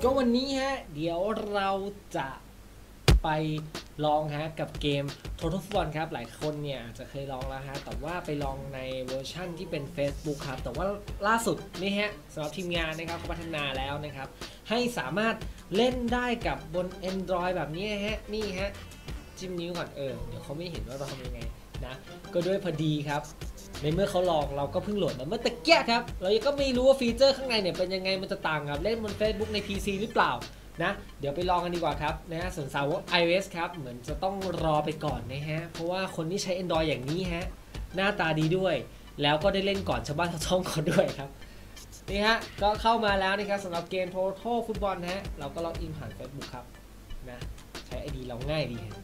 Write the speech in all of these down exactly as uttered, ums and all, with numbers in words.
ก็วันนี้ฮะเดี๋ยวเราจะไปลองฮะกับเกม Total Football ครับหลายคนเนี่ยจะเคยลองแล้วฮะแต่ว่าไปลองในเวอร์ชั่นที่เป็น Facebook ครับแต่ว่าล่าสุดนี่ฮะสำหรับทีมงานนะครับเขาพัฒนาแล้วนะครับให้สามารถเล่นได้กับบน Android แบบนี้ฮะนี่ฮะจิ้มนิ้วก่อนเออเดี๋ยวเขาไม่เห็นว่าเราทำยังไงนะก็ด้วยพอดีครับในเมื่อเขาลองเราก็เพิ่งโหลดมาเมื่อตะเกียครับเรายังก็ไม่รู้ว่าฟีเจอร์ข้างในเนี่ยเป็นยังไงมันจะต่างกับเล่นบน Facebook ใน พี ซี หรือเปล่านะเดี๋ยวไปลองกันดีกว่าครับนะฮะส่วนสาวก iOS ครับเหมือนจะต้องรอไปก่อนนะฮะเพราะว่าคนที่ใช้ Android อย่างนี้ฮะหน้าตาดีด้วยแล้วก็ได้เล่นก่อนชาวบ้านชาวช่องก่อนด้วยครับนี่ฮะก็เข้ามาแล้วนะครับสำหรับเกม Total Football นะฮะเราก็ล็อกอินผ่าน Facebook ครับนะใช้ ไอ ดี เราง่ายดีฮะ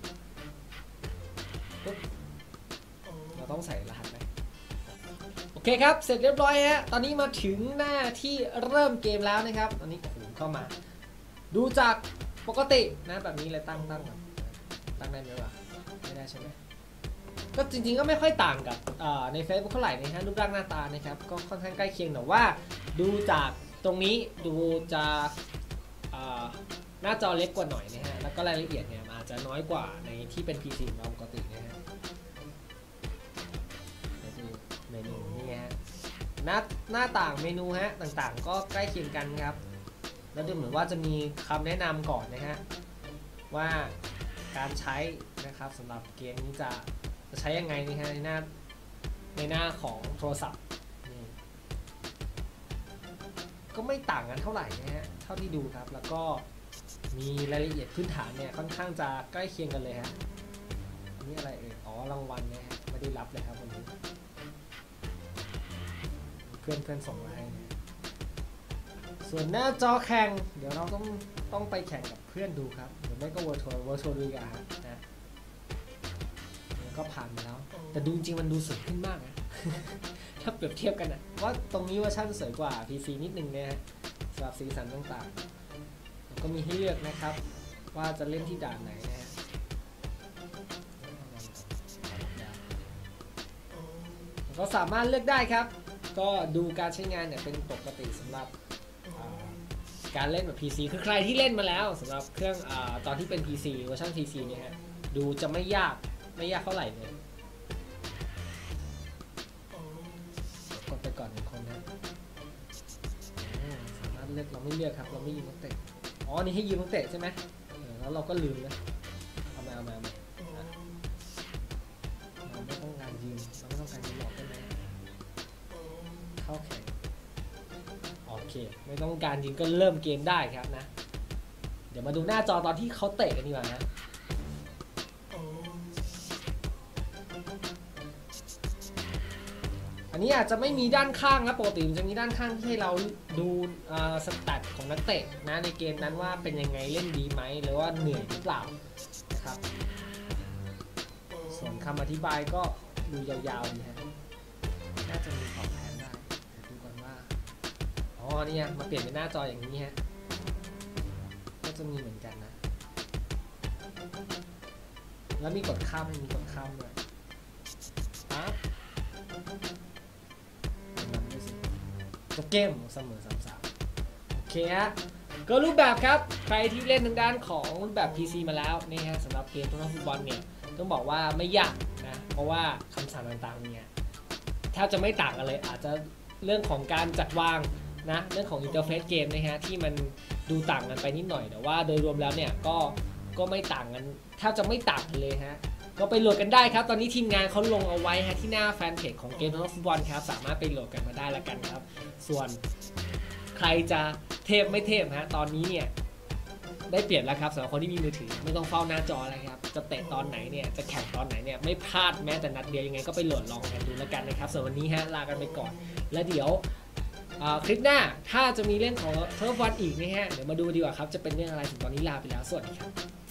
เราต้องใส่รหัสไหมโอเคครับเสร็จเรียบร้อยฮะตอนนี้มาถึงหน้าที่เริ่มเกมแล้วนะครับตอนนี้ขู่เข้ามาดูจากปกตินะแบบนี้เลยตั้งตั้งก่อนตั้งได้ไหมวะไม่ได้ใช่ไหมก็จริงๆก็ไม่ค่อยต่างกับใน Facebook เท่าไหร่นะฮะรูปร่างหน้าตานะครับก็ค่อนข้างใกล้เคียงแต่ว่าดูจากตรงนี้ดูจากหน้าจอเล็กกว่าหน่อยนะฮะแล้วก็รายละเอียดเนี่ยอาจจะน้อยกว่าในที่เป็น พี ซี ของเราปกตินะฮะเมนูนี่ฮะหน้าหน้าต่างเมนูฮะต่างๆก็ใกล้เคียงกันครับแล้วดูเหมือนว่าจะมีคำแนะนำก่อนนะฮะว่าการใช้นะครับสำหรับเกมนี้จะจะใช้ยังไงนี่ฮะในหน้าในหน้าของโทรศัพท์นี่ก็ไม่ต่างกันเท่าไหร่นะฮะเท่าที่ดูครับแล้วก็มีรายละเอียดพื้นฐานเนี่ยค่อนข้างจะใกล้เคียงกันเลยฮะนี่อะไรเอ่ยอ๋อรางวัลนะฮะไม่ได้รับเลยครับวันนี้เพื่อนเพื่อนส่งมาให้ส่วนหน้าจอแข่งเดี๋ยวเราต้องต้องไปแข่งกับเพื่อนดูครับหรือไม่ก็ Virtual Virtual ดูกันนะก็ผ่านมาแล้วแต่ดูจริงมันดูสวยขึ้นมากนะ ถ้าเปรียบเทียบกันนะว่าตรงนี้เวอร์ชันสวยกว่า พี ซี นิดนึงนะฮะสำหรับสีสันต่างๆแล้วก็มีให้เลือกนะครับว่าจะเล่นที่ด่านไหนนะฮะก็สามารถเลือกได้ครับก็ดูการใช้งานเนี่ยเป็นปกติสำหรับการเล่นแบบ พี ซี คือใครที่เล่นมาแล้วสำหรับเครื่องอตอนที่เป็น พี ซี เวอร์ชัน พี ซี เนี่ยฮะดูจะไม่ยากไม่ยากเท่าไหร่เลยกดไปก่อนหนึ่งคนนะสามารถเลือกเราไม่เลือกครับเราไม่ยืมนักเตะอ๋อนี่ให้ยืมนักเตะใช่ไหมแล้วเราก็ลืมนะเอามาเอามาเราไม่ต้องการยืมเราไม่ต้องการยืมหลอกได้ไหมเข้าแข่งโอเคไม่ต้องการยิงก็เริ่มเกมได้ครับนะเดี๋ยวมาดูหน้าจอตอนที่เขาเตะกันดีกว่านะอันนี้อาจจะไม่มีด้านข้างนะปกติมันจะมีด้านข้างที่ให้เราดูสแตทของนักเตะนะในเกมนั้นว่าเป็นยังไงเล่นดีไหมหรือว่าเหนื่อยหรือเปล่านะครับส่วนคำอธิบายก็ดูยาวๆดีฮะน่าจะมีของแทนได้ดูก่อนว่าอ๋อเนี่ยมาเปลี่ยนเป็นหน้าจออย่างนี้ฮะก็จะมีเหมือนกันนะแล้วมีกดข้ามมีกดข้ามด้วยปั๊บจบเกมเสมอสามสามโอเคฮะก็รูปแบบครับใครที่เล่นทางด้านของรูปแบบ พี ซี มาแล้วนี่ฮะสำหรับเกมTotal Footballเนี่ยต้องบอกว่าไม่ยากนะเพราะว่าคำสั่งต่างๆเนี่ยแทบจะไม่ต่างกันเลยอาจจะเรื่องของการจัดวางนะเรื่องของอินเทอร์เฟซเกมนะฮะที่มันดูต่างกันไปนิดหน่อยแต่ว่าโดยรวมแล้วเนี่ยก็ก็ไม่ต่างกันแทบจะไม่ต่างกันเลยฮะก็ไปโหลดกันได้ครับตอนนี้ทีมงานเขาลงเอาไว้ฮะที่หน้าแฟนเพจของเกมTotal Footballครับสามารถไปโหลดกันมาได้แล้วกันครับส่วนใครจะเทพไม่เทพฮะตอนนี้เนี่ยได้เปลี่ยนแล้วครับสำหรับคนที่มีมือถือไม่ต้องเฝ้าหน้าจออะไรครับจะเตะตอนไหนเนี่ยจะแข่งตอนไหนเนี่ยไม่พลาดแม้แต่นัดเดียวยังไงก็ไปโหลดลองกันดูแล้วกันนะครับส่วนวันนี้ฮะลากันไปก่อนแล้วเดี๋ยวคลิปหน้าถ้าจะมีเรื่องของเทอร์ฟวันอีกนะฮะเดี๋ยวมาดูดีกว่าครับจะเป็นเรื่องอะไรถึงตอนนี้ลาไปแล้วสวัสดีครับ